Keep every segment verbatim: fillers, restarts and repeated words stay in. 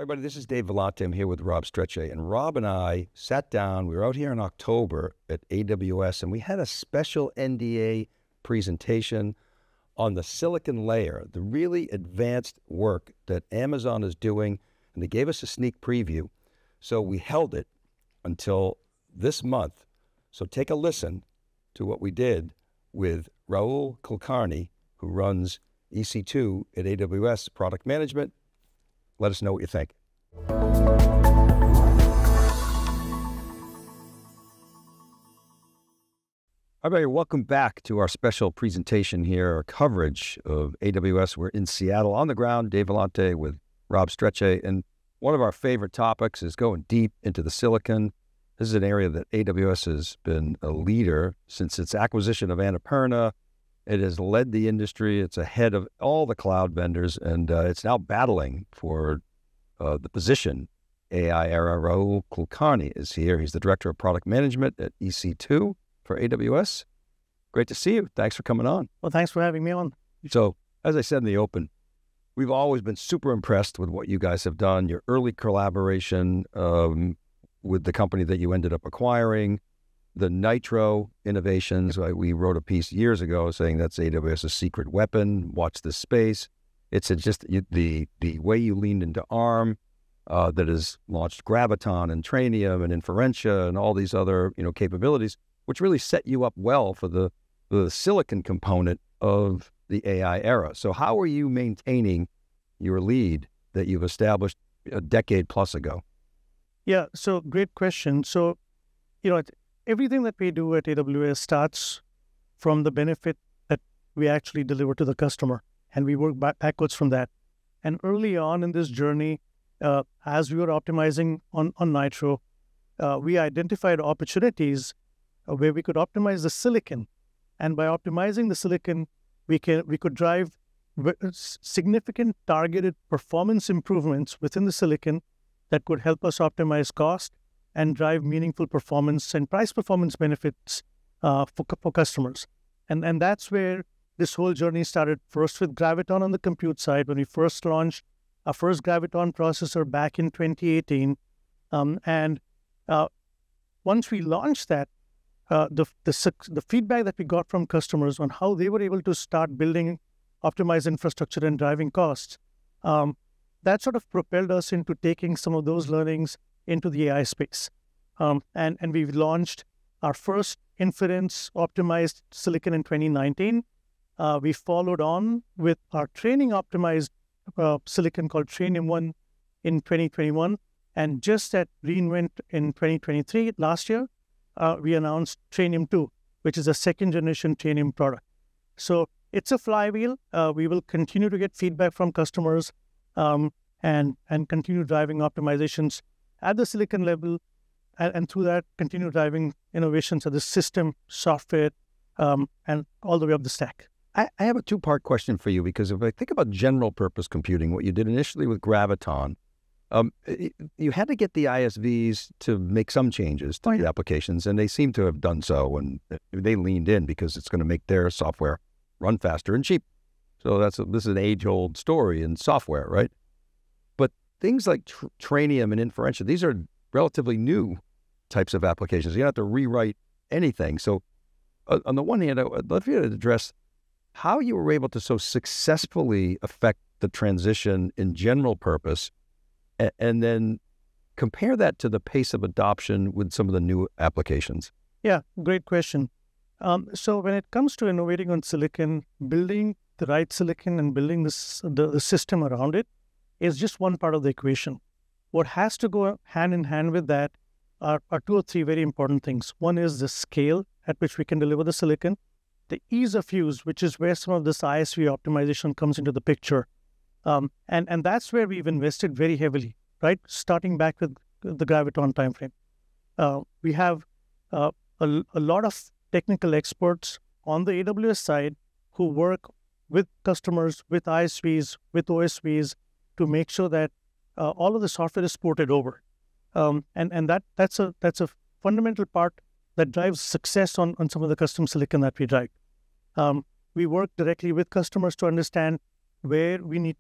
Hi, everybody. This is Dave Vellante. I'm here with Rob Strechay. And Rob and I sat down. We were out here in October at A W S, and we had a special N D A presentation on the silicon layer, the really advanced work that Amazon is doing. And they gave us a sneak preview. So we held it until this month. So take a listen to what we did with Rahul Kulkarni, who runs E C two at A W S Product Management. Let us know what you think. Everybody, welcome back to our special presentation here, our coverage of A W S. We're in Seattle on the ground, Dave Vellante with Rob Strechay. And one of our favorite topics is going deep into the silicon. This is an area that A W S has been a leader since its acquisition of Annapurna. It has led the industry. It's ahead of all the cloud vendors, and uh, it's now battling for uh, the position. A I era. Rahul Kulkarni is here. He's the Director of Product Management at E C two for A W S. Great to see you. Thanks for coming on. Well, thanks for having me on. So, as I said in the open, we've always been super impressed with what you guys have done, your early collaboration um, with the company that you ended up acquiring, the Nitro innovations. Right? We wrote a piece years ago saying that's AWS's secret weapon. Watch this space. It's a just you, the the way you leaned into ARM uh, that has launched Graviton and Trainium and Inferentia and all these other you know capabilities, which really set you up well for the the silicon component of the A I era. So how are you maintaining your lead that you've established a decade plus ago? Yeah, so great question. So, you know, everything that we do at A W S starts from the benefit that we actually deliver to the customer, and we work back backwards from that. And early on in this journey, uh, as we were optimizing on, on Nitro, uh, we identified opportunities uh, where we could optimize the silicon. And by optimizing the silicon, we can we could drive significant targeted performance improvements within the silicon that could help us optimize cost and drive meaningful performance and price performance benefits uh, for, for customers. And, and that's where this whole journey started, first with Graviton on the compute side, when we first launched our first Graviton processor back in twenty eighteen. Um, and uh, once we launched that, uh, the, the, the feedback that we got from customers on how they were able to start building optimized infrastructure and driving costs, um, that sort of propelled us into taking some of those learnings into the A I space. Um, and, and we've launched our first inference optimized silicon in twenty nineteen. Uh, we followed on with our training optimized uh, silicon called Trainium one in twenty twenty-one. And just at reInvent in twenty twenty-three, last year, uh, we announced Trainium two, which is a second generation Trainium product. So it's a flywheel. Uh, we will continue to get feedback from customers um, and, and continue driving optimizations at the silicon level, and, and through that, continue driving innovations at the system, software, um, and all the way up the stack. I, I have a two-part question for you, because if I think about general purpose computing, what you did initially with Graviton, um, it, you had to get the I S Vs to make some changes to the applications, and they seem to have done so, and they leaned in because it's going to make their software run faster and cheap. So that's a, this is an age-old story in software, right? But things like tr Trainium and Inferentia, these are relatively new types of applications. You don't have to rewrite anything. So uh, on the one hand, I'd love you to address how you were able to so successfully affect the transition in general purpose, and, and then compare that to the pace of adoption with some of the new applications. Yeah, great question. Um, so when it comes to innovating on silicon, building the right silicon and building this, the, the system around it is just one part of the equation. What has to go hand in hand with that are, are two or three very important things. One is the scale at which we can deliver the silicon, the ease of use, which is where some of this I S V optimization comes into the picture. Um, and, and that's where we've invested very heavily, right? Starting back with the Graviton timeframe. Uh, we have uh, a, a lot of technical experts on the A W S side who work with customers, with I S Vs, with O S Vs to make sure that uh, all of the software is ported over. Um, and and that that's a that's a fundamental part that drives success on, on some of the custom silicon that we drive. Um, we work directly with customers to understand where we need to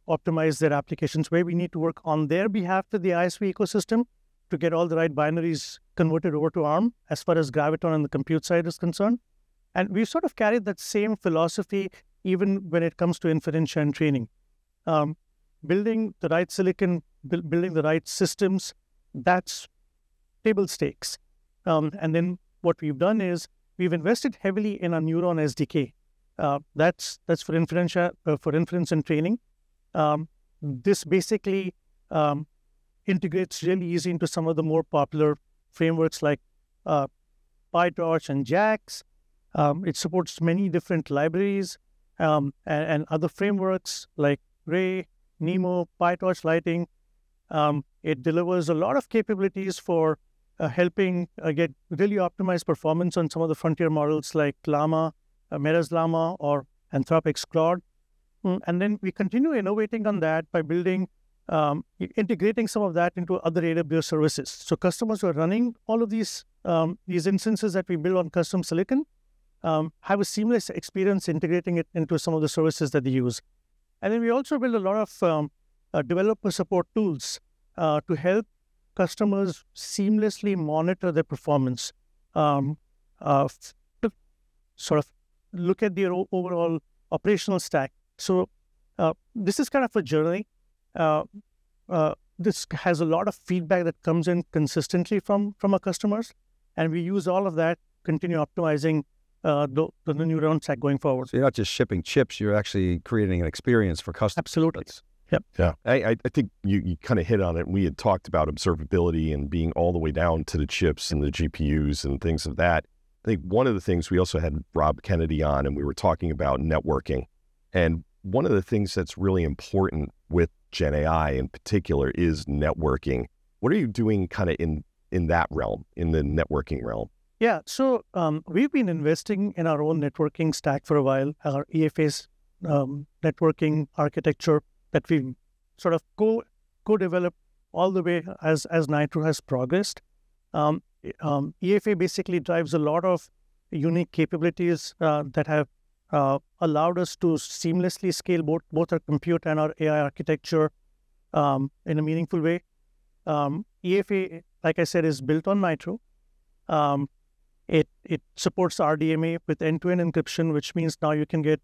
optimize their applications, where we need to work on their behalf with the I S V ecosystem to get all the right binaries converted over to ARM as far as Graviton on the compute side is concerned. And we've sort of carried that same philosophy even when it comes to inference and training. Um, building the right silicon, bu building the right systems, that's table stakes. Um, and then what we've done is we've invested heavily in a Neuron S D K. Uh, that's that's for inference, uh, for inference and training. Um, this basically um, integrates really easy into some of the more popular frameworks like uh, PyTorch and JAX. Um, it supports many different libraries um, and, and other frameworks like Ray, Nemo, PyTorch Lighting. Um, it delivers a lot of capabilities for uh, helping uh, get really optimized performance on some of the frontier models like Llama, uh, Meta's Llama, or Anthropic's Claude. Mm, and then we continue innovating on that by building, um, integrating some of that into other A W S services. So customers who are running all of these um, these instances that we build on custom silicon um, have a seamless experience integrating it into some of the services that they use. And then we also build a lot of um, uh, developer support tools uh, to help customers seamlessly monitor their performance, um, uh, to sort of look at their overall operational stack. So uh, this is kind of a journey. Uh, uh, this has a lot of feedback that comes in consistently from, from our customers, and we use all of that, continue optimizing uh, the, the Neuron stack going forward. So you're not just shipping chips, you're actually creating an experience for customers. Absolutely. That's, Yep. Yeah, I, I think you, you kind of hit on it. We had talked about observability and being all the way down to the chips and the G P Us and things of that. I think one of the things, we also had Rob Kennedy on, and we were talking about networking. And one of the things that's really important with Gen A I in particular is networking. What are you doing kind of in, in that realm, in the networking realm? Yeah, so um, we've been investing in our own networking stack for a while, our E F A's um, networking architecture that we've sort of co, co-developed all the way as, as Nitro has progressed. Um, um, E F A basically drives a lot of unique capabilities uh, that have uh, allowed us to seamlessly scale both, both our compute and our A I architecture um, in a meaningful way. Um, E F A, like I said, is built on Nitro. Um, it, it supports R D M A with end-to-end encryption, which means now you can get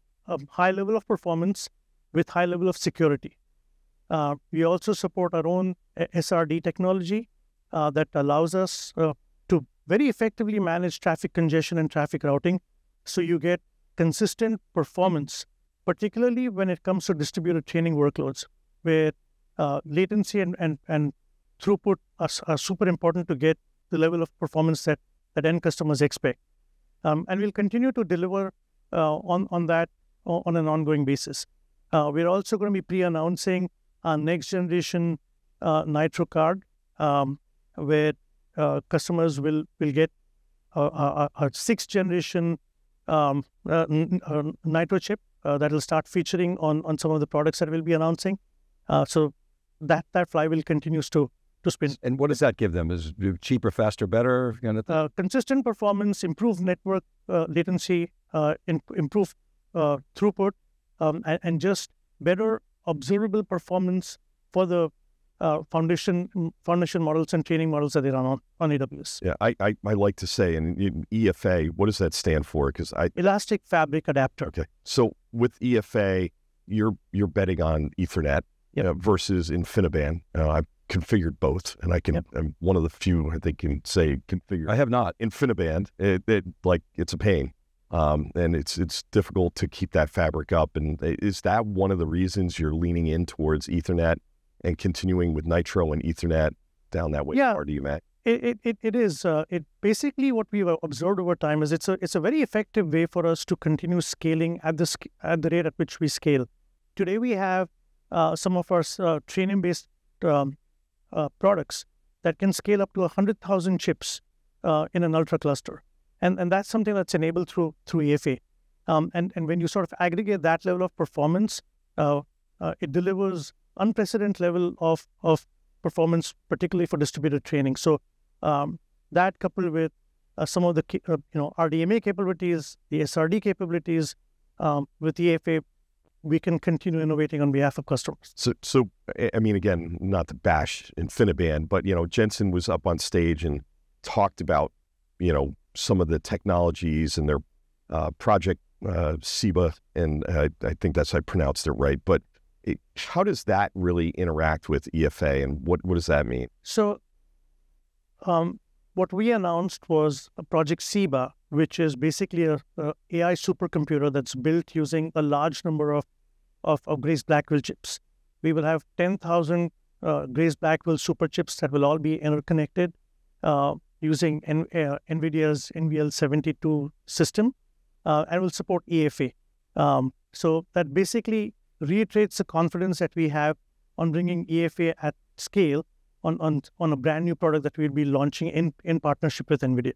a high level of performance with high level of security. Uh, we also support our own S R D technology uh, that allows us uh, to very effectively manage traffic congestion and traffic routing. So you get consistent performance, particularly when it comes to distributed training workloads, where uh, latency and, and, and throughput are, are super important to get the level of performance that, that end customers expect. Um, and we'll continue to deliver uh, on, on that on an ongoing basis. Uh, we're also going to be pre-announcing our next generation uh, Nitro card, um, where uh, customers will will get a, a, a sixth generation um, uh, uh, Nitro chip uh, that will start featuring on on some of the products that we'll be announcing. Uh, so that that flywheel continues to to spin. And what does that give them? Is it cheaper, faster, better? Kind of thing? Uh, consistent performance, improved network uh, latency, uh, in, improved uh, throughput. Um, and, and just better observable performance for the uh, foundation foundation models and training models that they run on, on A W S. Yeah, I, I, I like to say, and E F A, what does that stand for? Because I Elastic Fabric Adapter. Okay, so with E F A, you're you're betting on Ethernet yep. uh, versus InfiniBand. Uh, I've configured both, and I can. Yep. I'm one of the few I think can say configure. I have not InfiniBand. It, it like it's a pain. Um, and it's it's difficult to keep that fabric up. And is that one of the reasons you're leaning in towards Ethernet and continuing with Nitro and Ethernet down that way? Yeah, or do you, Matt? It it it is. Uh, it basically what we've observed over time is it's a it's a very effective way for us to continue scaling at the at the rate at which we scale. Today we have uh, some of our uh, training based um, uh, products that can scale up to a hundred thousand chips uh, in an ultra cluster. And, and that's something that's enabled through through E F A. Um, and, and when you sort of aggregate that level of performance, uh, uh, it delivers unprecedented level of, of performance, particularly for distributed training. So um, that coupled with uh, some of the uh, you know R D M A capabilities, the S R D capabilities, um, with E F A, we can continue innovating on behalf of customers. So, so I mean, again, not to bash InfiniBand, but, you know, Jensen was up on stage and talked about, you know, some of the technologies and their uh, project uh, SIBA, and uh, I think that's, I pronounced it right, but it, how does that really interact with E F A, and what, what does that mean? So um, what we announced was a project SIBA, which is basically a, a A I supercomputer that's built using a large number of, of, of Grace Blackwell chips. We will have ten thousand uh, Grace Blackwell super chips that will all be interconnected uh, using N uh, NVIDIA's N V L seventy-two system, uh, and will support E F A. Um, so that basically reiterates the confidence that we have on bringing E F A at scale on, on, on a brand new product that we'll be launching in, in partnership with NVIDIA.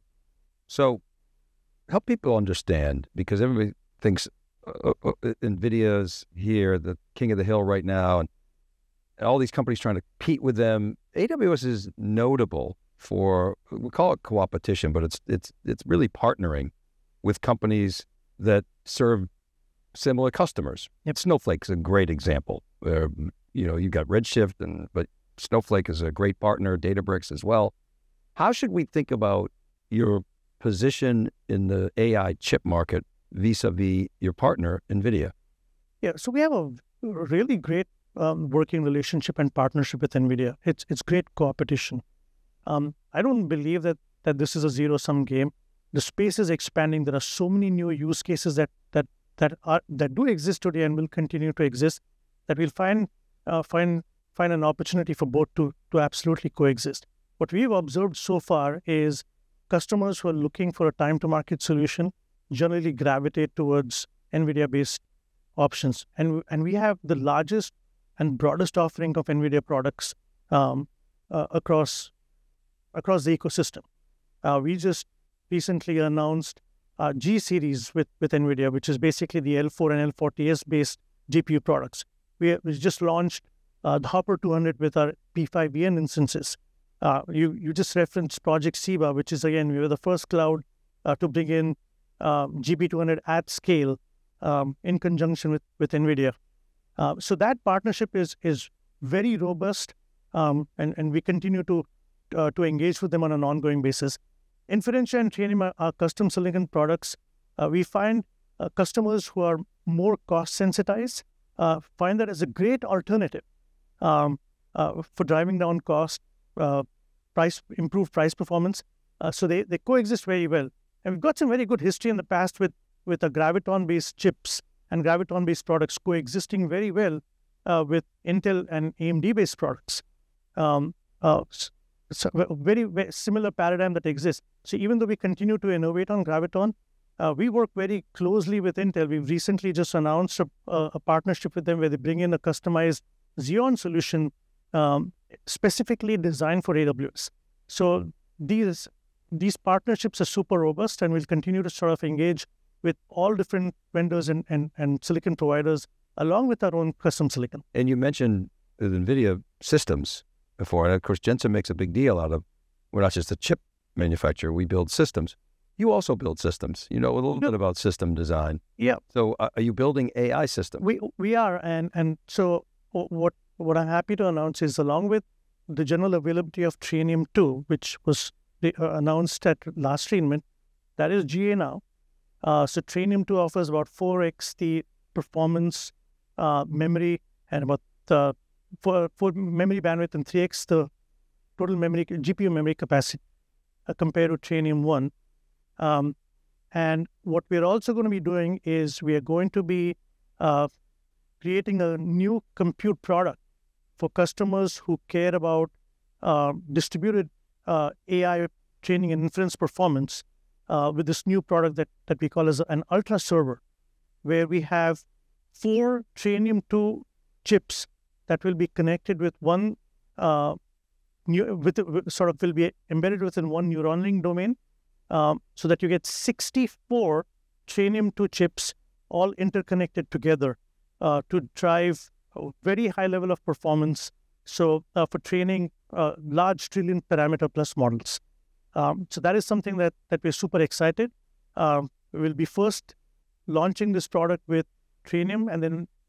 So help people understand, because everybody thinks uh, uh, NVIDIA's here, the king of the hill right now, and, and all these companies trying to compete with them. A W S is notable for, we call it co-opetition, but it's it's it's really partnering with companies that serve similar customers. Yep. Snowflake's a great example. Uh, you know, you've got Redshift, and but Snowflake is a great partner, Databricks as well. How should we think about your position in the A I chip market vis-a-vis your partner, NVIDIA? Yeah, so we have a really great um, working relationship and partnership with NVIDIA. It's it's great competition. Um, I don't believe that that this is a zero-sum game. The space is expanding. There are so many new use cases that that that are that do exist today and will continue to exist, that we'll find uh, find find an opportunity for both to to absolutely coexist. What we've observed so far is customers who are looking for a time-to-market solution generally gravitate towards NVIDIA-based options, and and we have the largest and broadest offering of NVIDIA products um, uh, across across the ecosystem. Uh, we just recently announced uh, G series with with NVIDIA, which is basically the L four and L forty S based G P U products. We, we just launched uh, the Hopper two hundred with our P five E N instances. Uh, you you just referenced Project SIBA, which is, again, we were the first cloud uh, to bring in um, G P two hundred at scale um, in conjunction with with NVIDIA. Uh, so that partnership is is very robust, um, and and we continue to uh, to engage with them on an ongoing basis. Inferentia and Trainium are, are custom silicon products. Uh, we find uh, customers who are more cost sensitized uh, find that as a great alternative um, uh, for driving down cost, uh, price, improved price performance. Uh, so they, they coexist very well. And we've got some very good history in the past with, with a Graviton-based chips and Graviton-based products coexisting very well uh, with Intel and A M D-based products. Um, uh, so a very, very similar paradigm that exists. So even though we continue to innovate on Graviton, uh, we work very closely with Intel. We've recently just announced a, a partnership with them where they bring in a customized Xeon solution um, specifically designed for A W S. So these these partnerships are super robust, and we'll continue to sort of engage with all different vendors and, and, and silicon providers along with our own custom silicon. And you mentioned the NVIDIA systems before, and of course Jensen makes a big deal out of, we're not just a chip manufacturer, we build systems. You also build systems. You know a little bit about system design. Yeah. So uh, are you building A I systems? We we are, and and so what what I'm happy to announce is, along with the general availability of Trainium two, which was uh, announced at last Trainment, that is G A now. Uh, so Trainium two offers about four x the performance, uh, memory, and about the for, for memory bandwidth, and three x the total memory G P U memory capacity uh, compared to Trainium one. Um, and what we're also going to be doing is we are going to be uh, creating a new compute product for customers who care about uh, distributed uh, A I training and inference performance uh, with this new product that, that we call as an ultra server, where we have four Trainium two chips that will be connected with one, uh, new, with, with sort of will be embedded within one neuron link domain. Um, so that you get sixty-four Trainium two chips all interconnected together uh, to drive a very high level of performance. So uh, for training uh, large trillion parameter plus models. Um, so that is something that, that we're super excited. Um, we will be first launching this product with Trainium, and then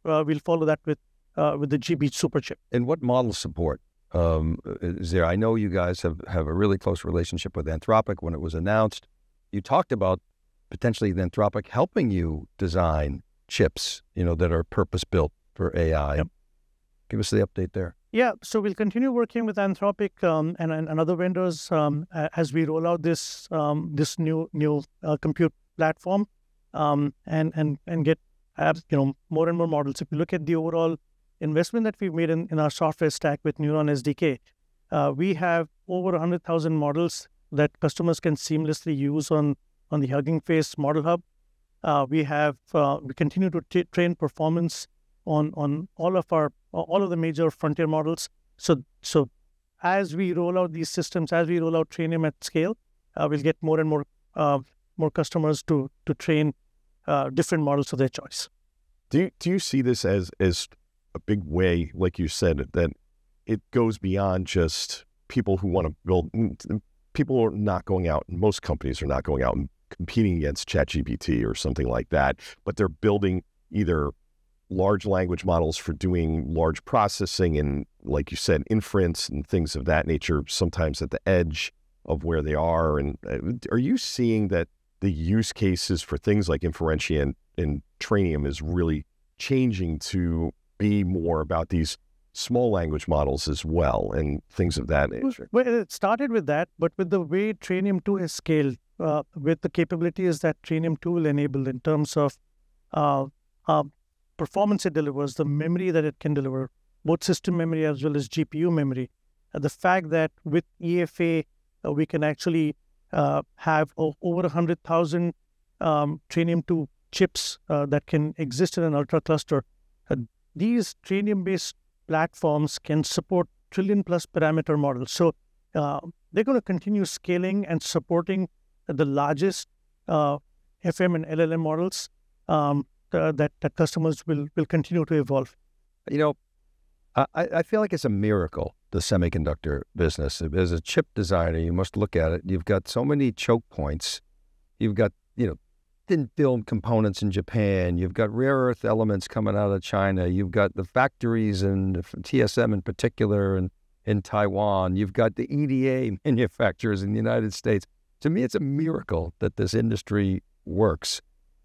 uh, we'll follow that with uh, with the G B Superchip. And what model support um, is there? I know you guys have, have a really close relationship with Anthropic. When it was announced, you talked about potentially Anthropic helping you design chips, you know, that are purpose-built for A I. Yep. Give us the update there. Yeah, so we'll continue working with Anthropic um, and, and and other vendors um, as we roll out this um, this new new uh, compute platform um, and and and get apps, you know, more and more models. If you look at the overall investment that we've made in, in our software stack with Neuron S D K, uh, we have over one hundred thousand models that customers can seamlessly use on on the Hugging Face Model Hub. Uh, we have uh, we continue to t- train performance on on all of our all of the major frontier models. So so as we roll out these systems, as we roll out Trainium at scale, uh, we'll get more and more uh, more customers to to train uh, different models of their choice. Do you, do you see this as as a big way, like you said, that it goes beyond just people who want to build? People are not going out, most companies are not going out and competing against ChatGPT or something like that, but they're building either large language models for doing large processing and, like you said, inference and things of that nature, sometimes at the edge of where they are. And uh, are you seeing that the use cases for things like inferentia and, and Trainium is really changing to be more about these small language models as well and things of that nature? Well, it started with that, but with the way Trainium two has scaled, uh, with the capabilities that Trainium two will enable in terms of uh, uh, performance it delivers, the memory that it can deliver, both system memory as well as G P U memory, uh, the fact that with E F A, uh, we can actually uh, have o- over one hundred thousand um, Trainium two chips uh, that can exist in an ultra cluster. Uh, these Trainium-based platforms can support trillion plus parameter models. So uh, they're going to continue scaling and supporting the largest uh, F M and L L M models um, uh, that, that customers will, will continue to evolve. You know, I, I feel like it's a miracle, the semiconductor business. As a chip designer, you must look at it. You've got so many choke points. You've got, you know, thin film components in Japan. You've got rare earth elements coming out of China. You've got the factories and T S M in particular and in Taiwan. You've got the E D A manufacturers in the United States. To me, it's a miracle that this industry works.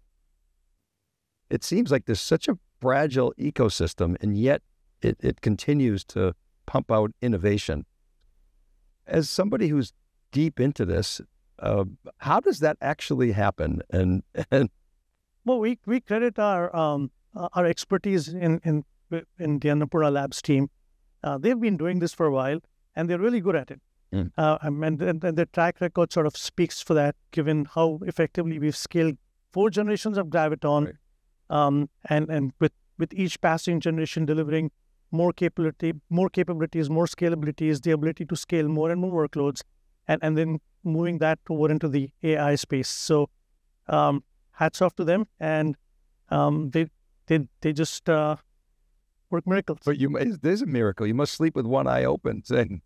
It seems like there's such a fragile ecosystem, and yet it, it continues to pump out innovation. As somebody who's deep into this, Uh, how does that actually happen? And, and well, we we credit our um, our expertise in in in the Annapurna Labs team. Uh, they've been doing this for a while, and they're really good at it. Mm. Uh, and, and, and their track record sort of speaks for that, given how effectively we've scaled four generations of Graviton, right. um, and and with with each passing generation delivering more capability, more capabilities, more scalabilities, the ability to scale more and more workloads, and and then moving that over into the A I space. So um, hats off to them, and um, they they they just uh, work miracles. But you, there's a miracle. You must sleep with one eye open, saying,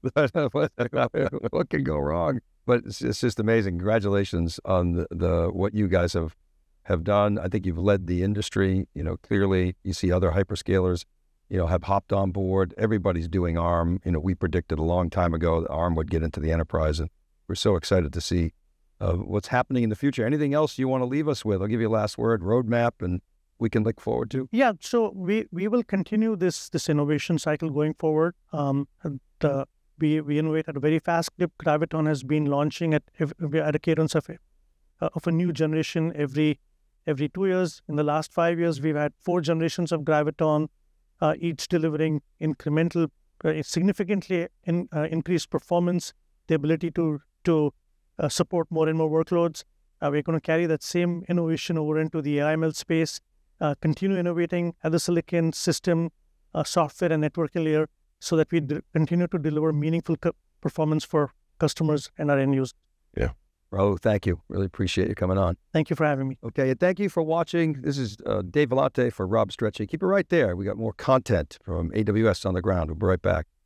what can go wrong? But it's, it's just amazing. Congratulations on the, the what you guys have have done. I think you've led the industry. You know, clearly you see other hyperscalers, you know, have hopped on board. Everybody's doing ARM. You know, we predicted a long time ago that ARM would get into the enterprise, and we're so excited to see uh, what's happening in the future. Anything else you want to leave us with? I'll give you a last word, roadmap, and we can look forward to. Yeah, so we, we will continue this this innovation cycle going forward. Um, the, we we innovate at a very fast clip. Graviton has been launching at at a cadence of a, of a new generation every every two years. In the last five years, we've had four generations of Graviton, uh, each delivering incremental, uh, significantly in, uh, increased performance, the ability to to uh, support more and more workloads. Uh, we're going to carry that same innovation over into the A I M L space, uh, continue innovating at the silicon system, uh, software and networking layer, so that we d- continue to deliver meaningful co- performance for customers and our end users. Yeah. Rahul, thank you. Really appreciate you coming on. Thank you for having me. Okay, and thank you for watching. This is uh, Dave Vellante for Rob Strechay. Keep it right there. We got more content from A W S on the ground. We'll be right back.